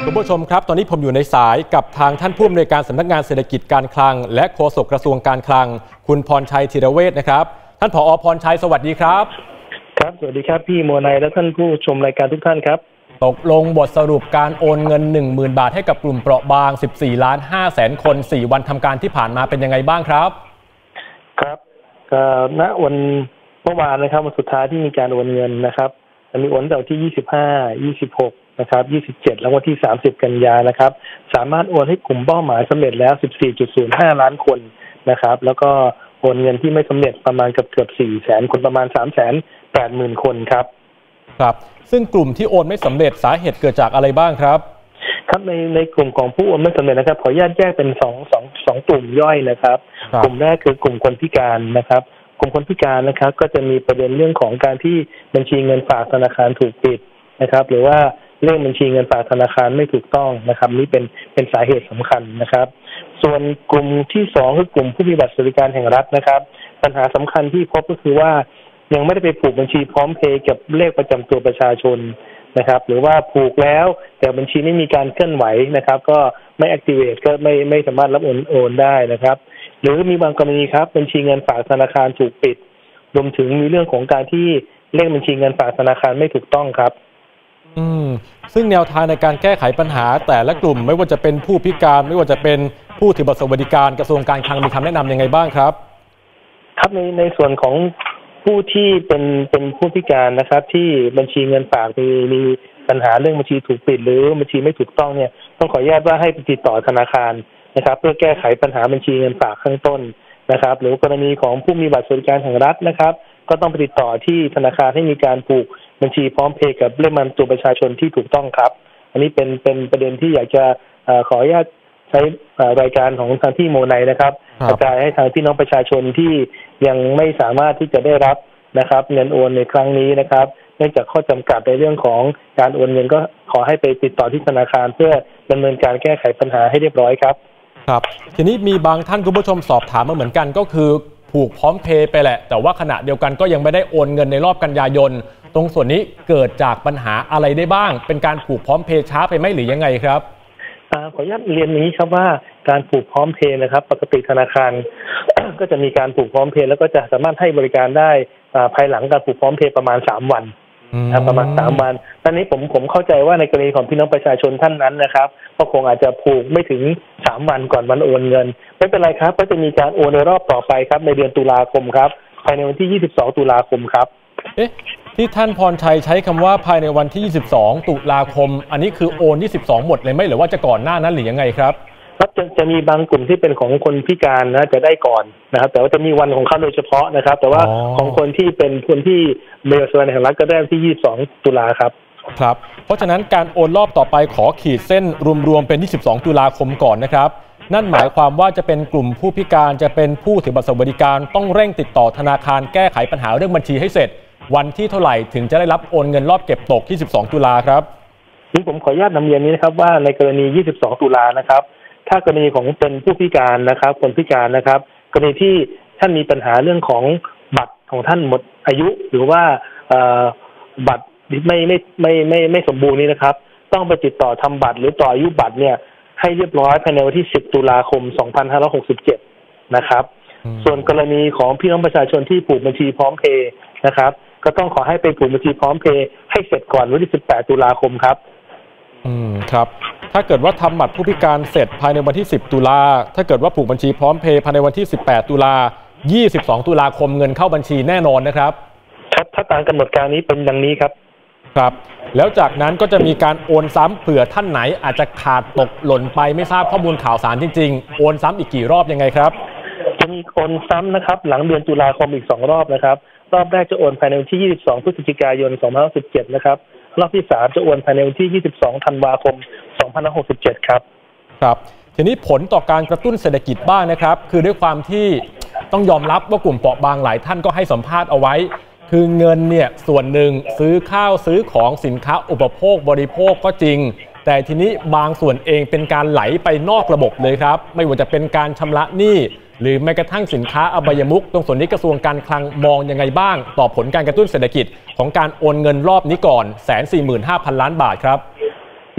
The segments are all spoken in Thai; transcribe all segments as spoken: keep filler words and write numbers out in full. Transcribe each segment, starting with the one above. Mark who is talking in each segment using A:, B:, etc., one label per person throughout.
A: คุณผู้ชมครับตอนนี้ผมอยู่ในสายกับทางท่านผู้อำนวยการสำนักงานเศรษฐกิจการคลังและโฆษกกระทรวงการคลังคุณพรชัยธีรเวชนะครับท่านผอ.พรชัยสวัสดีครับ
B: ครับสวัสดีครับพี่โมนัยและท่านผู้ชมรายการทุกท่านครับ
A: ตกลงบทสรุปการโอนเงิน หนึ่งหมื่น บาทให้กับกลุ่มเปราะบางสิบสี่ล้านห้าแสนคนสี่วันทำการที่ผ่านมาเป็นยังไงบ้างครับ
B: ครับณวันเมื่อวานนะครับวันสุดท้ายที่มีการโอนเงินนะครับมีโอนตั้งแต่ที่ยี่สิบห้า ยี่สิบหกนะครับยี่สิบเจ็ดแล้ววันที่สามสิบกันยายนนะครับสามารถโอนให้กลุ่มเป้าหมายสำเร็จแล้ว สิบสี่จุดศูนย์ห้า ล้านคนนะครับแล้วก็โอนเงินที่ไม่สำเร็จประมาณเกือบเกือบสี่แสนคนประมาณ สามแสนแปดหมื่น คนครับ
A: ครับซึ่งกลุ่มที่โอนไม่สำเร็จสาเหตุเกิดจากอะไรบ้างครับ
B: ครับในในกลุ่มของผู้โอนไม่สำเร็จนะครับขออนุญาตแยกเป็นสองสองสองกลุ่มย่อยนะครับกลุ่มแรกคือกลุ่มคนพิการนะครับกลุ่มคนพิการนะครับก็จะมีประเด็นเรื่องของการที่บัญชีเงินฝากธนาคารถูกปิดนะครับหรือว่าเลขบัญชีเงินฝากธนาคารไม่ถูกต้องนะครับนี่เป็นเป็นสาเหตุสำคัญนะครับส่วนกลุ่มที่สองคือกลุ่มผู้มีบัตรสวัสดิการแห่งรัฐนะครับปัญหาสำคัญที่พบก็คือว่ายังไม่ได้ไปผูกบัญชีพร้อมเพย์กับเลขประจำตัวประชาชนนะครับหรือว่าผูกแล้วแต่บัญชีไม่มีการเคลื่อนไหวนะครับก็ไม่ activate ก็ไม่ไม่สามารถรับโอนโอนได้นะครับหรือมีบางกรณีครับบัญชีเงินฝากธนาคารถูกปิดรวมถึงมีเรื่องของการที่เลขบัญชีเงินฝากธนาคารไม่ถูกต้องครับ
A: อืมซึ่งแนวทางในการแก้ไขปัญหาแต่ละกลุ่มไม่ว่าจะเป็นผู้พิการไม่ว่าจะเป็นผู้ถือบัตรสวัสดิการกระทรวงการคลังมีคำแนะนำยังไงบ้างครับ
B: ครับในในส่วนของผู้ที่เป็นเป็นผู้พิการนะครับที่บัญชีเงินฝากมีมีปัญหาเรื่องบัญชีถูกปิดหรือบัญชีไม่ถูกต้องเนี่ยต้องขออนุญาตว่าให้ไปติดต่อธนาคารนะครับเพื่อแก้ไขปัญหาบัญชีเงินฝากข้างต้นนะครับหรือกรณีของผู้มีบัตรสวัสดิการแห่งรัฐนะครับก็ต้องไปติดต่อที่ธนาคารให้มีการผูกบัญชีพร้อมเพย์กับเลขบัญชีประชาชนที่ถูกต้องครับอันนี้เป็นเป็นประเด็นที่อยากจะขออนุญาตใช้รายการของทางที่โมไนนะครับกระจายให้ทางพี่น้องประชาชนที่ยังไม่สามารถที่จะได้รับนะครับเงินโอนในครั้งนี้นะครับเนื่องจากข้อจำกัดในเรื่องของการโอนเงินก็ขอให้ไปติดต่อที่ธนาคารเพื่อดำเนินการแก้ไขปัญหาให้เรียบร้อยครับ
A: ครับทีนี้มีบางท่านคุณผู้ชมสอบถามมาเหมือนกันก็คือผูกพร้อมเพย์ไปแหละแต่ว่าขณะเดียวกันก็ยังไม่ได้โอนเงินในรอบกันยายนตรงส่วนนี้เกิดจากปัญหาอะไรได้บ้างเป็นการผูกพร้อมเพย์ช้าไปไหมหรือยังไงครับ
B: ขออนุญาตเรียนอย่างนี้ครับว่าการผูกพร้อมเพย์นะครับปกติธนาคาร ก็จะมีการผูกพร้อมเพย์แล้วก็จะสามารถให้บริการได้ภายหลังการผูกพร้อมเพย์ประมาณสามวันประมาณสามวันตอนนี้ผมผมเข้าใจว่าในกรณีของพี่น้องประชาชนท่านนั้นนะครับก็คงอาจจะผูกไม่ถึงสามวันก่อนวันโอนเงินไม่เป็นไรครับก็จะมีการโอนในรอบต่อไปครับในเดือนตุลาคมครับภายในวันที่ยี่สิบสองตุลาคมครับ
A: เอ๊ะที่ท่านพรชัยใช้คำว่าภายในวันที่ยี่สิบสองตุลาคมอันนี้คือโอนยี่สิบสองหมดเลยไหมหรือว่าจะก่อนหน้านั้นหรือยังไงครับ
B: ครับจะจะมีบางกลุ่มที่เป็นของคนพิการนะจะได้ก่อนนะครับแต่ว่าจะมีวันของเขาโดยเฉพาะนะครับแต่ว่าของคนที่เป็นคนที่มีบัตรสวัสดิการแห่งรัฐก็ได้ที่ยี่สิบสองตุลาครับ
A: ครับเพราะฉะนั้นการโอนรอบต่อไปขอขีดเส้นรวมๆเป็นยี่สิบสองตุลาคมก่อนนะครับนั่นหมายความว่าจะเป็นกลุ่มผู้พิการจะเป็นผู้ถือบัตรสวัสดิการต้องเร่งติดต่อธนาคารแก้ไขปัญหาเรื่องบัญชีให้เสร็จวันที่เท่าไหร่ถึงจะได้รับโอนเงินรอบเก็บตกยี่สิบสองตุลาครับ
B: นี่ผมขออนุญาตนำเรียนนี้นะครับว่าในกรณียี่สิบสองตุลานะครับถ้ากรณีของเป็นผู้พิการนะครับคนพิการนะครับกรณีที่ท่านมีปัญหาเรื่องของบัตรของท่านหมดอายุหรือว่าบัตรไม่ไม่ไม่ไม่ไม่สมบูรณ์นี้นะครับต้องไปติดต่อทำบัตรหรือต่ออายุบัตรเนี่ยให้เรียบร้อยภายในวันที่สิบตุลาคมสองพันห้าร้อยหกสิบเจ็ดนะครับส่วนกรณีของพี่น้องประชาชนที่ผูกบัญชีพร้อมเพย์นะครับก็ต้องขอให้ไปผูกบัญชีพร้อมเพย์ให้เสร็จก่อนวันที่สิบแปดตุลาคมครับ
A: อืมครับถ้าเกิดว่าทำบัตรผู้พิการเสร็จภายในวันที่สิบตุลาถ้าเกิดว่าผูกบัญชีพร้อมเพย์ภายในวันที่สิบแปดตุลายี่สิบสองตุลาคมเงินเข้าบัญชีแน่นอนนะครับ
B: ครับถ้าตามกำหนดการนี้เป็นดังนี้ครับ
A: ครับแล้วจากนั้นก็จะมีการโอนซ้ำเผื่อท่านไหนอาจจะขาดตกหล่นไปไม่ทราบข้อมูลข่าวสารจริงๆโอนซ้ำอีกกี่รอบยังไงครับ
B: จะมีโอนซ้ำนะครับหลังเดือนตุลาคมอีกสองรอบนะครับรอบแรกจะโอนภายในวันที่ยี่สิบสองพฤศจิกายนสองพันห้าร้อยสิบเจ็ดนะครับรอบที่สามจะโอนภายในวันที่ยี่สิบสองธันวาคมสองพันห้าร้อยหกสิบเจ็ดครับ
A: ครับทีนี้ผลต่อการกระตุ้นเศรษฐกิจบ้างนะครับคือด้วยความที่ต้องยอมรับว่ากลุ่มเปราะบางหลายท่านก็ให้สัมภาษณ์เอาไว้คือเงินเนี่ยส่วนหนึ่งซื้อข้าวซื้อของสินค้าอุปโภคบริโภคก็จริงแต่ทีนี้บางส่วนเองเป็นการไหลไปนอกระบบเลยครับไม่ว่าจะเป็นการชำระหนี้หรือแม้กระทั่งสินค้าอบายมุขตรงส่วนนี้กระทรวงการคลังมองยังไงบ้างต่อผลการกระตุ้นเศรษฐกิจของการโอนเงินรอบนี้ก่อน หนึ่งแสนสี่หมื่นห้าพัน ล้านบาทครับ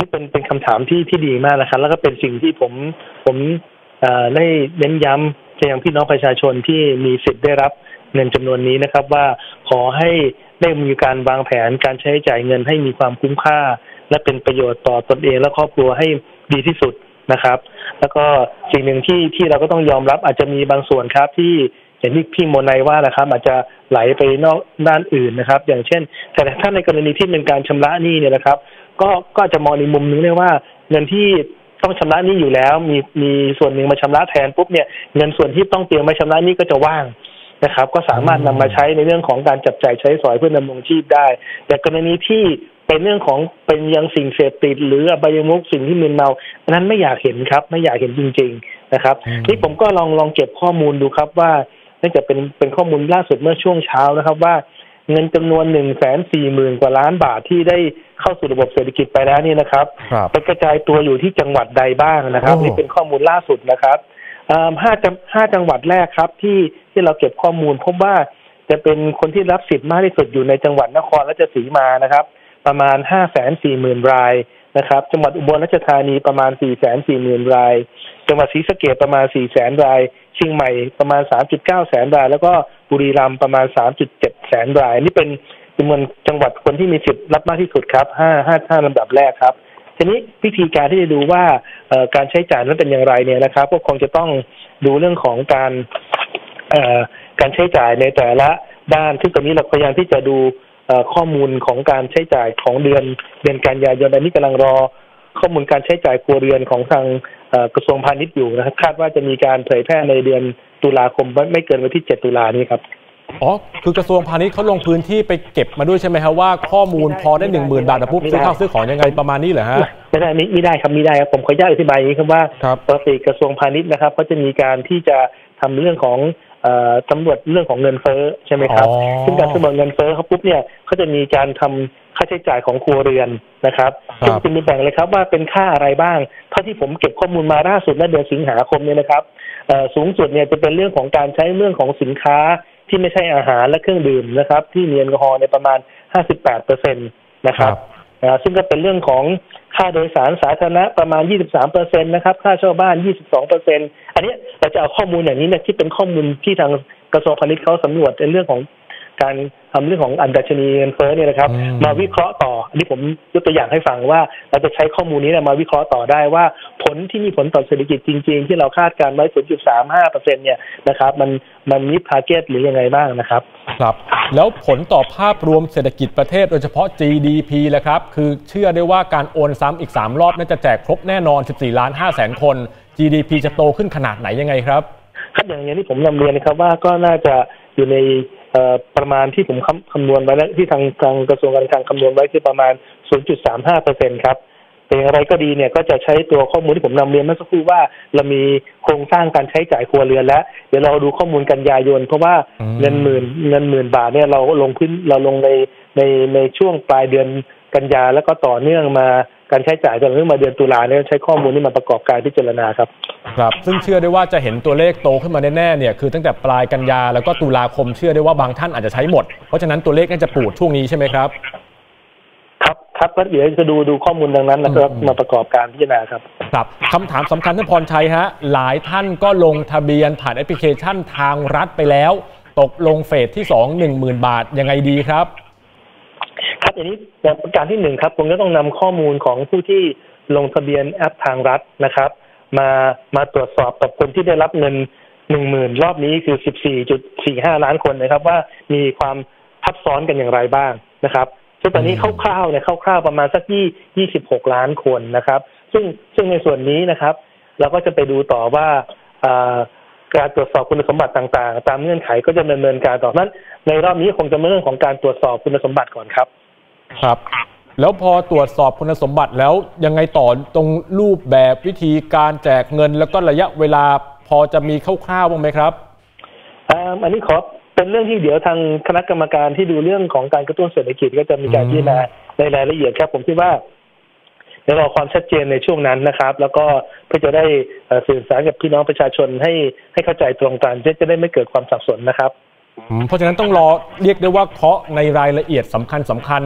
B: นี่เป็นเป็นคำถามที่ที่ดีมากนะครับแล้วก็เป็นสิ่งที่ผมผมได้เน้นย้ำไปยังพี่น้องประชาชนที่มีสิทธิ์ได้รับเงินจำนวนนี้นะครับว่าขอให้ได้มีการวางแผนการใช้จ่ายเงินให้มีความคุ้มค่าและเป็นประโยชน์ต่อตนเองและครอบครัวให้ดีที่สุดนะครับแล้วก็สิ่งหนึ่งที่ที่เราก็ต้องยอมรับอาจจะมีบางส่วนครับที่อย่างที่พี่โมนัยว่านะครับอาจจะไหลไปนอกด้านอื่นนะครับอย่างเช่นแต่ถ้าในกรณีที่เป็นการชำระหนี้เนี่ยนะครับก็ก็จะมองในมุมนึงได้ว่าเงินที่ต้องชำระหนี้อยู่แล้วมีมีส่วนหนึ่งมาชำระแทนปุ๊บเนี่ยเงินส่วนที่ต้องเตรียมมาชำระหนี้ก็จะว่างนะครับก็สามารถนำมาใช้ในเรื่องของการจับจ่ายใช้สอยเพื่อดำรงชีพได้แต่กรณีที่เป็นเรื่องของเป็นยังสิ่งเสพติดหรืออบายมุขสิ่งที่มึนเมานั้นไม่อยากเห็นครับไม่อยากเห็นจริงๆนะครับนี่ผมก็ลองลองเก็บข้อมูลดูครับว่าน่าจะเป็นเป็นข้อมูลล่าสุดเมื่อช่วงเช้านะครับว่าเงินจำนวนหนึ่งแสนสี่หมื่นกว่าล้านบาทที่ได้เข้าสู่ระบบเศรษฐกิจไปแล้วนี่นะครับไปกระจายตัวอยู่ที่จังหวัดใดบ้างนะครับนี่เป็นข้อมูลล่าสุดนะครับห้าจังห้าจังหวัดแรกครับที่ที่เราเก็บข้อมูลพบว่าจะเป็นคนที่รับสิทธิ์มากที่สุดอยู่ในจังหวัดนครราชสีมานะครับประมาณ ห้าแสนสี่หมื่น รายนะครับจังหวัดอุบลราชธานีประมาณ สี่แสนสี่หมื่น รายจังหวัดศรีสะเกษประมาณ สี่แสน รายเชียงใหม่ประมาณ สามจุดเก้า แสนรายแล้วก็บุรีรัมย์ประมาณ สามจุดเจ็ด แสนรายนี่เป็นจำนวนจังหวัดคนที่มีสิทธิ์รับมากที่สุดครับห้า ห้า ห้าลำดับแรกครับทีนี้วิธีการที่จะดูว่าการใช้จ่ายนั้นเป็นอย่างไรเนี่ยนะครับก็คงจะต้องดูเรื่องของการการใช้จ่ายในแต่ละด้านซึ่งตอนนี้เราพยายามที่จะดูข้อมูลของการใช้จ่ายของเดือนเดือนกันยายนอันนี้กำลังรอข้อมูลการใช้จ่ายครัวเรือนของทางกระทรวงพาณิชย์อยู่นะครับคาดว่าจะมีการเผยแพร่ในเดือนตุลาคมไม่เกินวันที่เจ็ดตุลานี้ครับ
A: อ๋อคือกระทรวงพาณิชย์เขาลงพื้นที่ไปเก็บมาด้วยใช่ไหมครับว่าข้อมูลพอได้หนึ่งหมื่นบาทปุ๊บซื้อข้าวซื้อของยังไงประมาณนี้เหรอฮะ
B: ไม่ได้ไม่ได้ครับไม่ได้ครับผมขออนุญาตอธิบายอย่างนี้ครับว่าปกติกระทรวงพาณิชย์นะครับเขาจะมีการที่จะทำเรื่องของตำรวจเรื่องของเงินเฟ้อใช่ไหมครับซึ่งการสำรวจเงินเฟ้อเขาปุ๊บเนี่ยเขาจะมีการทำค่าใช้จ่ายของครัวเรือนนะครับซึ่งจะมีแบ่งเลยครับว่าเป็นค่าอะไรบ้างเท่าที่ผมเก็บข้อมูลมาล่าสุดในเดือนสิงหาคมเนี่ยนะครับสูงสุดเนี่ยจะเป็นเรื่องของการใช้เรื่องของสินค้าที่ไม่ใช่อาหารและเครื่องดื่มนะครับที่มีแอลกอฮอล์ในประมาณ ห้าสิบแปดเปอร์เซ็นต์ นะครับซึ่งก็เป็นเรื่องของค่าโดยสารสาธารณะประมาณ ยี่สิบสามเปอร์เซ็นต์ นะครับค่าเช่าบ้าน ยี่สิบสองเปอร์เซ็นต์ อันนี้เราจะเอาข้อมูลอย่างนี้เนี่ยที่เป็นข้อมูลที่ทางกระทรวงพาณิชย์เขาสำรวจในเรื่องของการทำเรื่องของอันดัชนีเงินเฟ้อเนี่ยนะครับมาวิเคราะห์ต่ออันนี้ผมยกตัวอย่างให้ฟังว่าเราจะใช้ข้อมูลนี้มาวิเคราะห์ต่อได้ว่าผลที่มีผลต่อเศรษฐกิจจริงๆที่เราคาดการไว้ ศูนย์จุดสามห้าเปอร์เซ็นต์ เนี่ยนะครับมันมันมิดทาร์เก็ตหรือยังไงบ้างนะครับ
A: ครับแล้วผลต่อภาพรวมเศรษฐกิจประเทศโดยเฉพาะ จี ดี พี แหละครับคือเชื่อได้ว่าการโอนซ้ำอีกสามรอบน่าจะแจกครบแน่นอนสิบสี่ล้านห้าแสนคน จี ดี พี จะโตขึ้นขนาดไหนยังไงครับ
B: ครับอย่างนี้ที่ผมนำเรียนนะครับว่าก็น่าจะอยู่ในประมาณที่ผมคำนวณไว้และที่ทางทางกระทรวงการคลังคำนวณไว้คือประมาณ ศูนย์จุดสามห้าเปอร์เซ็นต์ ครับแต่อย่างไรก็ดีเนี่ยก็จะใช้ตัวข้อมูลที่ผมนำเรียนเมื่อสักครู่ว่าเรามีโครงสร้างการใช้จ่ายครัวเรือนแล้วเดี๋ยวเราดูข้อมูลกันยายนเพราะว่าเงินหมื่นเงินหมื่นบาทเนี่ยเราลงพื้นเราลงในในในช่วงปลายเดือนกันยาแล้วก็ต่อเนื่องมาการใช้จ่ายจนถึงมาเดือนตุลาเนี่ยใช้ข้อมูลนี้มาประกอบการพิจารณาครับ
A: ครับซึ่งเชื่อได้ว่าจะเห็นตัวเลขโตขึ้นมาแน่ๆเนี่ยคือตั้งแต่ปลายกันยาแล้วก็ตุลาคมเชื่อได้ว่าบางท่านอาจจะใช้หมดเพราะฉะนั้นตัวเลขน่าจะปูดช่วงนี้ใช่ไหมครับ
B: ครับครับก็เดี๋ยวจะดูดูข้อมูลดังนั้นแล้วก็มาประกอบการพิจารณาครับ
A: ครับคำถามสำคัญท่านพรชัยฮะหลายท่านก็ลงทะเบียนผ่านแอปพลิเคชันทางรัฐไปแล้วตกลงเฟสที่สอง หนึ่งหมื่น บาทยังไงดีครับ
B: ครับอย่างนี้ประการที่หนึ่งครับผมก็ต้องนำข้อมูลของผู้ที่ลงทะเบียนแอปทางรัฐนะครับมามาตรวจสอบกับคนที่ได้รับเงิน หนึ่งหมื่น รอบนี้คือ สิบสี่จุดสี่ห้า ล้านคนนะครับว่ามีความทับซ้อนกันอย่างไรบ้างนะครับซึ่งตอนนี้คร่าวๆเนี่ยคร่าวๆประมาณสักยี่สิบหกล้านคนนะครับซึ่งซึ่งในส่วนนี้นะครับเราก็จะไปดูต่อว่าการตรวจสอบคุณสมบัติต่างๆตามเงื่อนไขก็จะดำเนินการต่อนั้นในรอบนี้คงจะเป็นเรื่องของการตรวจสอบคุณสมบัติก่อนครับ
A: ครับแล้วพอตรวจสอบคุณสมบัติแล้วยังไงต่อตรงรูปแบบวิธีการแจกเงินแล้วก็ระยะเวลาพอจะมีคร่าวๆบ้างไหมครับ
B: อันนี้ขอเป็นเรื่องที่เดี๋ยวทางคณะกรรมการที่ดูเรื่องของการกระตุ้นเศรษฐกิจก็จะมีการพิจารณาในรายละเอียดครับผมคิดว่าเดี๋ยวรอความชัดเจนในช่วงนั้นนะครับแล้วก็เพื่อจะได้สื่อสารกับพี่น้องประชาชนให้ให้เข้าใจตรงกันจะได้ไม่เกิดความสับสนนะครับ
A: เพราะฉะนั้นต้องรอเรียกได้ว่าเคาะในรายละเอียดสำคัญสำคัญ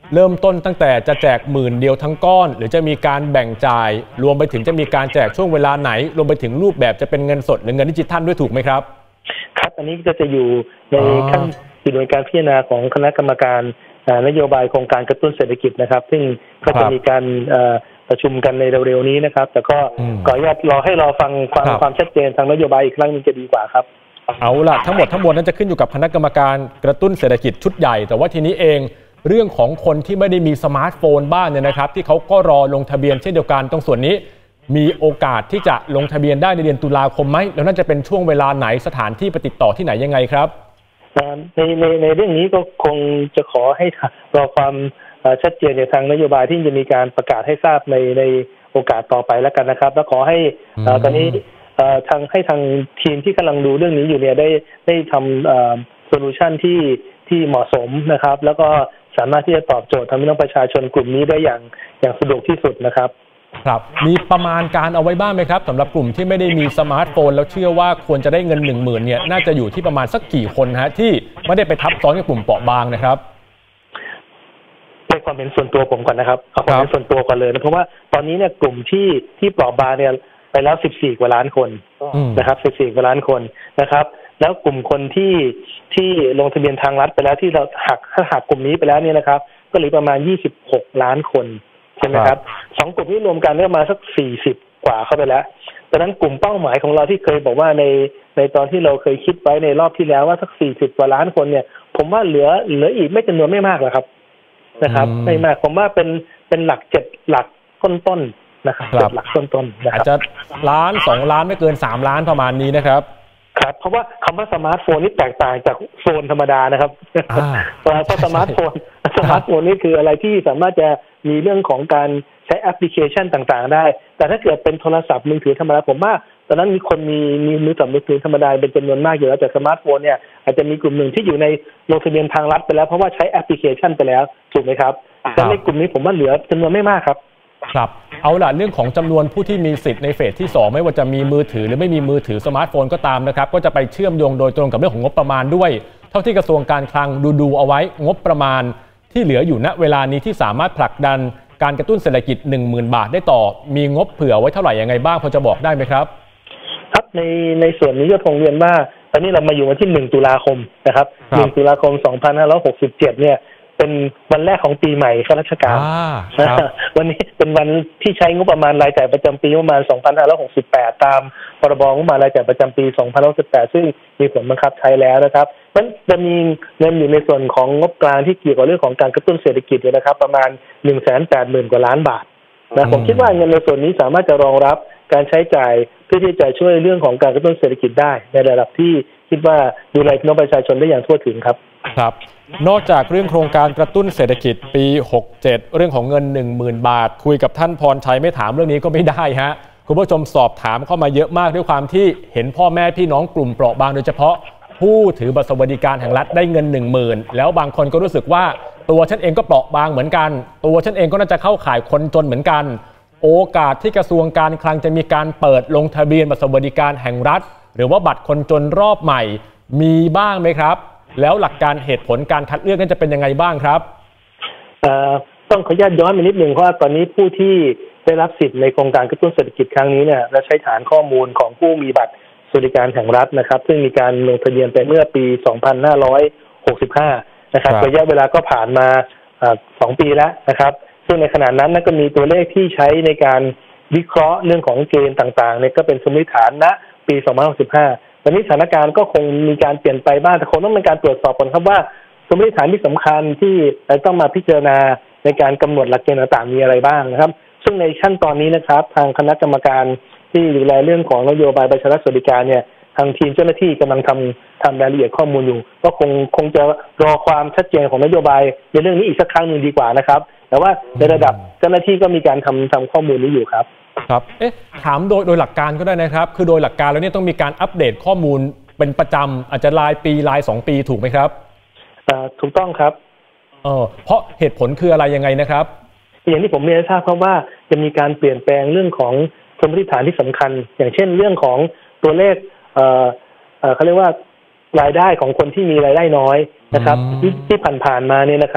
A: เริ่มต้นตั้งแต่จะแจกหมื่นเดียวทั้งก้อนหรือจะมีการแบ่งจ่ายรวมไปถึงจะมีการแจกช่วงเวลาไหนรวมไปถึงรูปแบบจะเป็นเงินสดหรือเงินดิจิทัลด้วยถูกไหมครับ
B: ครับอันนี้ก็จะอยู่ในขั้นอยู่ในการพิจารณาของคณะกรรมการนโยบายโครงการกระตุ้นเศรษฐกิจนะครับซึ่งก็จะมีการประชุมกันในเร็วๆนี้นะครับแต่ก็ขออนุญาตรอให้รอฟังความความชัดเจนทางนโยบายอีกครั้งนึงจะดีกว่าครับ
A: เอาล่ะทั้งหมดทั้งมวลนั้นจะขึ้นอยู่กับคณะกรรมการกระตุ้นเศรษฐกิจชุดใหญ่แต่ว่าทีนี้เองเรื่องของคนที่ไม่ได้มีสมาร์ทโฟนบ้างเนี่ยนะครับที่เขาก็รอลงทะเบียนเช่นเดียวกันตรงส่วนนี้มีโอกาสที่จะลงทะเบียนได้ในเดือนตุลาคมไหมแล้วน่าจะเป็นช่วงเวลาไหนสถานที่ไปติดต่อที่ไหนยังไงครับ
B: ในในในเรื่องนี้ก็คงจะขอให้รอความชัดเจนในทางนโยบายที่จะมีการประกาศให้ทราบในในโอกาสต่อไปแล้วกันนะครับแล้วขอให้ตอนนี้ทางให้ทางทีมที่กำลังดูเรื่องนี้อยู่เนี่ยได้ได้ทำโซลูชันที่ที่เหมาะสมนะครับแล้วก็สามารถที่จะตอบโจทย์ทำให้น้องประชาชนกลุ่มนี้ได้อย่างอย่างสะดวกที่สุดนะครับ
A: ครับมีประมาณการเอาไว้บ้างไหมครับสำหรับกลุ่มที่ไม่ได้มีสมาร์ทโฟนแล้วเชื่อว่าควรจะได้เงินหนึ่งหมื่นเนี่ยน่าจะอยู่ที่ประมาณสักกี่คนฮะที่ไม่ได้ไปทับซ้อนกับกลุ่มเปราะบางนะครับ
B: ในความเป็นส่วนตัวผมก่อนนะครับเอาความเป็นส่วนตัวก่อนเลยนะเพราะว่าตอนนี้เนี่ยกลุ่มที่ที่เปราะบางเนี่ยไปแล้วสิบสี่กว่าล้านคนนะครับสิบสี่กว่าล้านคนนะครับแล้วกลุ่มคนที่ที่ลงทะเบียนทางรัฐไปแล้วที่เราหักถ้าหักกลุ่มนี้ไปแล้วเนี่ยนะครับก็เหลือประมาณยี่สิบหกล้านคนใช่ไหมครับสองกลุ่มนี้รวมกันได้มาสักสี่สิบกว่าเข้าไปแล้วดังนั้นกลุ่มเป้าหมายของเราที่เคยบอกว่าในในตอนที่เราเคยคิดไว้ในรอบที่แล้วว่าสักสี่สิบกว่าล้านคนเนี่ยผมว่าเหลือเหลืออีกไม่จำนวนไม่มากหรอกครับนะครับไม่มากผมว่าเป็นเป็นหลักเจ็ดหลักต้นๆนะครับเจ็ดหลักต้นๆนะครับ
A: อาจจะล้านสองล้านไม่เกินสามล้านประมาณนี้นะครับ
B: ครับเพราะว่าคำว่าสมาร์ทโฟนนี่แตกต่างจากโฟนธรรมดานะครับเพราะสมาร์ทโฟนสมาร์ทโฟนนี่คืออะไรที่สามารถจะมีเรื่องของการใช้แอปพลิเคชันต่างๆได้แต่ถ้าเกิดเป็นโทรศัพท์มือถือธรรมดาผมว่าตอนนั้นมีคนมีมีมือถือมือถือธรรมดาเป็นจำนวนมากอยู่แล้วแต่สมาร์ทโฟนเนี่ยอาจจะมีกลุ่มหนึ่งที่อยู่ในลงทะเบียนทางรัฐไปแล้วเพราะว่าใช้แอปพลิเคชันไปแล้วถูกไหมครับแต่ในกลุ่มนี้ผมว่าเหลือจำนวนไม่มากครับ
A: ครับเอาล่ะเรื่องของจำนวนผู้ที่มีสิทธิ์ในเฟสที่สองไม่ว่าจะมีมือถือหรือไม่มีมือถือสมาร์ทโฟนก็ตามนะครับก็จะไปเชื่อมโยงโดยตรงกับเรื่องของงบประมาณด้วยเท่าที่กระทรวงการคลังดูดูเอาไว้งบประมาณที่เหลืออยู่ณเวลานี้ที่สามารถผลักดันการกระตุ้นเศรษฐกิจ หนึ่งหมื่น บาทได้ต่อมีงบเผื่อไว้เท่าไหร่ยังไงบ้างพอจะบอกได้ไหมครับ
B: ครับในในส่วนนี้ก็คงเรียนว่าตอนนี้เรามาอยู่วันที่หนึ่งตุลาคมนะครับหนึ่งตุลาคมสองพันห้าร้อยหกสิบเจ็ดเนี่ยเป็นวันแรกของปีใหม่ข้าราชการวันนี้เป็นวันที่ใช้งบประมาณรายจ่ายประจำปีประมาณสองพันห้าร้อยหกสิบแปดตามพรบงบประมาณรายจ่ายประจำปีสองพันห้าร้อยสิบแปดซึ่งมีผลบังคับใช้แล้วนะครับมันจะมีเงินอยู่ในส่วนของงบกลางที่เกี่ยวกับเรื่องของการกระตุ้นเศรษฐกิจเนี่ยนะครับประมาณ หนึ่งแสนแปดหมื่น กว่าล้านบาทนะผมคิดว่าเงินในส่วนนี้สามารถจะรองรับการใช้จ่ายเพื่อที่จะช่วยเรื่องของการกระตุ้นเศรษฐกิจได้ในระดับที่คิดว่าดูแลพี่น้องประชาชนได้อย่างทั่วถึงครับ
A: ครับนอกจากเรื่องโครงการกระตุ้นเศรษฐกิจปีหกเจ็ดเรื่องของเงิน หนึ่งหมื่น บาทคุยกับท่านพรชัยไม่ถามเรื่องนี้ก็ไม่ได้ฮะคุณผู้ชมสอบถามเข้ามาเยอะมากด้วยความที่เห็นพ่อแม่พี่น้องกลุ่มเปราะบางโดยเฉพาะผู้ถือบัตรสวัสดิการแห่งรัฐได้เงิน หนึ่งหมื่น แล้วบางคนก็รู้สึกว่าตัวฉันเองก็เปราะบางเหมือนกันตัวฉันเองก็น่าจะเข้าข่ายคนจนเหมือนกันโอกาสที่กระทรวงการคลังจะมีการเปิดลงทะเบียนบัตรสวัสดิการแห่งรัฐหรือว่าบัตรคนจนรอบใหม่มีบ้างไหมครับแล้วหลักการเหตุผลการคัดเลือกนั้นจะเป็นยังไงบ้างครับ
B: ต้องขออนุญาตย้อนไปนิดนึงเพราะว่าตอนนี้ผู้ที่ได้รับสิทธิ์ในโครงการกระตุ้นเศรษฐกิจครั้งนี้เนี่ยเราใช้ฐานข้อมูลของผู้มีบัตรสวัสดิการแห่งรัฐนะครับซึ่งมีการลงทะเบียนไปเมื่อปีสองพันห้าร้อยหกสิบห้านะครับระยะเวลาก็ผ่านมาสองปีแล้วนะครับซึ่งในขณะนั้นก็มีตัวเลขที่ใช้ในการวิเคราะห์เรื่องของเกณฑ์ต่างๆเนี่ยก็เป็นสมมติฐานณปีสองพันห้าร้อยหกสิบห้าตอนนี้สถานการณ์ก็คงมีการเปลี่ยนไปบ้างแต่คงต้องมีการตรวจสอบก่อนครับว่าสมมติฐานที่สำคัญที่ต้องมาพิจารณาในการกำหนดหลักเกณฑ์ต่างๆมีอะไรบ้างนะครับซึ่งในขั้นตอนนี้นะครับทางคณะกรรมการที่ดูแลเรื่องของนโยบายประชารัฐสวัสดิการเนี่ยทางทีมเจ้าหน้าที่กำลังทำทำรายละเอียดข้อมูลอยู่ก็คงคงจะรอความชัดเจนของนโยบายในเรื่องนี้อีกสักครั้งหนึ่งดีกว่านะครับแต่ว่าในระดับเจ้าหน้าที่ก็มีการทำทำข้อมูลนี้อยู่ครับ
A: ครับเอ๊ะถามโดยโดยหลักการก็ได้นะครับคือโดยหลักการแล้วเนี่ยต้องมีการอัปเดตข้อมูลเป็นประจำอาจจะรายปีรายสองปีถูกไหมครับ
B: อ่าถูกต้องครับ
A: เออเพราะเหตุผลคืออะไรยังไงนะครับ
B: อย่างที่ผมเรียนให้ทราบครับว่าจะมีการเปลี่ยนแปลงเรื่องของสมมติฐานที่สำคัญอย่างเช่นเรื่องของตัวเลขเอ่อเอ่อเขาเรียกว่ารายได้ของคนที่มีรายได้น้อยนะครับที่ที่ผ่านๆมาเนี่ยนะครับห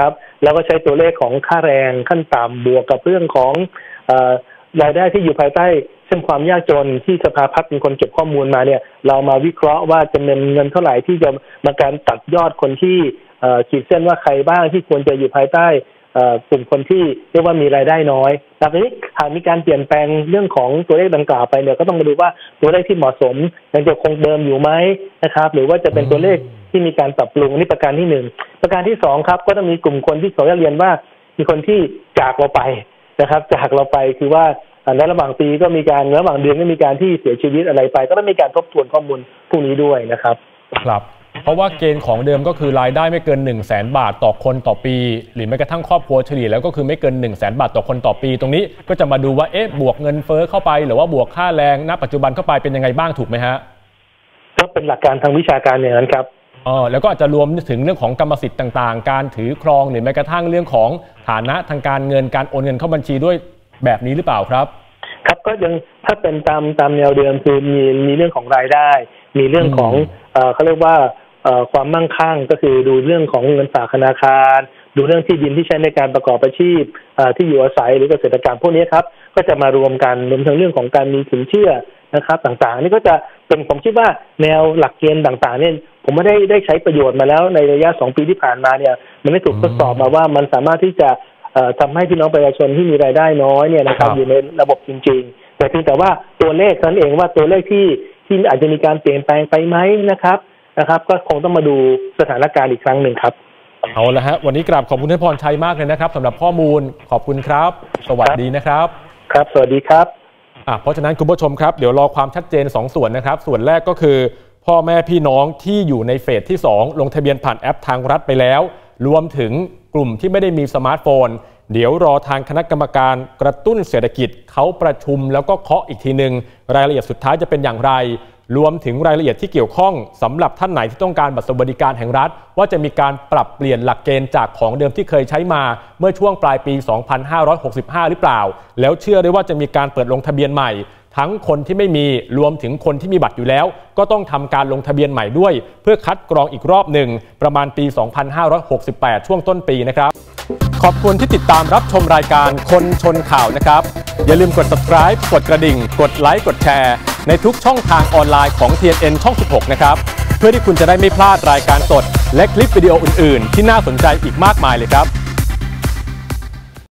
B: แล้วก็ใช้ตัวเลขของค่าแรงขั้นต่ำบวกกับเรื่องของเอ่อรายได้ที่อยู่ภายใต้เส้นความยากจนที่สภาพัฒน์เป็นคนเก็บข้อมูลมาเนี่ยเรามาวิเคราะห์ว่าจะเป็นเงินเท่าไหร่ที่จะมาการตัดยอดคนที่ขีดเส้นว่าใครบ้างที่ควรจะอยู่ภายใต้กลุ่มคนที่เรียกว่ามีรายได้น้อยแต่ทีนี้หากมีการเปลี่ยนแปลงเรื่องของตัวเลขดังกล่าวไปเนี่ยก็ต้องมาดูว่าตัวเลขที่เหมาะสมยังจะคงเดิมอยู่ไหมนะครับหรือว่าจะเป็นตัวเลขที่มีการปรับปรุงนี่ประการที่หนึ่งประการที่สองครับก็ต้องมีกลุ่มคนที่เขาเรียนว่ามีคนที่จากเราไปนะครับจากเราไปคือว่าในระหว่างปีก็มีการระหว่างเดือนก็มีการที่เสียชีวิตอะไรไปก็ต้องมีการทบทวนข้อมูลพวกนี้ด้วยนะครับ
A: ครับเพราะว่าเกณฑ์ของเดิมก็คือรายได้ไม่เกิน หนึ่งแสน บาทต่อคนต่อปีหรือแม้กระทั่งครอบครัวเฉลี่ยแล้วก็คือไม่เกิน หนึ่งแสน บาทต่อคนต่อปีตรงนี้ก็จะมาดูว่าเอ๊ะบวกเงินเฟ้อเข้าไปหรือว่าบวกค่าแรงณปัจจุบันเข้าไปเป็นยังไงบ้างถูกไหมฮะ
B: ก็เป็นหลักการทางวิชาการอย่างนั้นครับ
A: อ๋อแล้วก็อาจจะรวมถึงเรื่องของกรรมสิทธิ์ต่างๆการถือครองหรือแม้กระทั่งเรื่องของฐานะทางการเงินการโอนเงินเข้าบัญชีด้วยแบบนี้หรือเปล่าครับ
B: ครับก็ยังถ้าเป็นตามตามแนวเดิมคือมีมีเรื่องของรายได้มีเรื่องของเอ่อเขาเรียกว่าเอ่อความมั่งคั่งก็คือดูเรื่องของเงินฝากธนาคารดูเรื่องที่ดินที่ใช้ในการประกอบอาชีพเอ่อที่อยู่อาศัยหรือเกษตรกรรมพวกนี้ครับก็จะมารวมกันรวมทั้งเรื่องของการมีสินเชื่อนะครับต่างๆนี่ก็จะเป็นผมคิดว่าแนวหลักเกณฑ์ต่างๆเนี่ยผมไม่ได้ได้ใช้ประโยชน์มาแล้วในระยะสองปีที่ผ่านมาเนี่ยมันไม่ถูกทดสอบมาว่ามันสามารถที่จะทำให้พี่น้องประชาชนที่มีรายได้น้อยเนี่ยนะครับอยู่ในระบบจริงๆแต่เพียงแต่ว่าตัวเลขนั้นเองว่าตัวเลขที่ที่อาจจะมีการเปลี่ยนแปลงไปไหมนะครับนะครับก็คงต้องมาดูสถานการณ์อีกครั้งหนึ่งครับ
A: เอาละฮะวันนี้กราบขอบคุณท่านพรชัยมากเลยนะครับสำหรับข้อมูลขอบคุณครับสวัสดีนะครับ
B: ครับสวัสดีครับ
A: อ่ะเพราะฉะนั้นคุณผู้ชมครับเดี๋ยวรอความชัดเจนสองส่วนนะครับส่วนแรกก็คือพ่อแม่พี่น้องที่อยู่ในเฟสที่สองลงทะเบียนผ่านแอปทางรัฐไปแล้วรวมถึงกลุ่มที่ไม่ได้มีสมาร์ทโฟนเดี๋ยวรอทางคณะกรรมการกระตุ้นเศรษฐกิจเขาประชุมแล้วก็เคาะอีกทีหนึ่งรายละเอียดสุดท้ายจะเป็นอย่างไรรวมถึงรายละเอียดที่เกี่ยวข้องสำหรับท่านไหนที่ต้องการบัตรสวัสดิการแห่งรัฐว่าจะมีการปรับเปลี่ยนหลักเกณฑ์จากของเดิมที่เคยใช้มาเมื่อช่วงปลายปีสองพันห้าร้อยหกสิบห้าหรือเปล่าแล้วเชื่อได้ว่าจะมีการเปิดลงทะเบียนใหม่ทั้งคนที่ไม่มีรวมถึงคนที่มีบัตรอยู่แล้วก็ต้องทำการลงทะเบียนใหม่ด้วยเพื่อคัดกรองอีกรอบหนึ่งประมาณปีสองพันห้าร้อยหกสิบแปดช่วงต้นปีนะครับขอบคุณที่ติดตามรับชมรายการคนชนข่าวนะครับอย่าลืมกด ซับสไครบ์ กดกระดิ่งกดไลค์กดแชร์ในทุกช่องทางออนไลน์ของ ที เอ็น เอ็น ช่องสิบหกนะครับเพื่อที่คุณจะได้ไม่พลาดรายการสดและคลิปวิดีโออื่นๆที่น่าสนใจอีกมากมายเลยครับ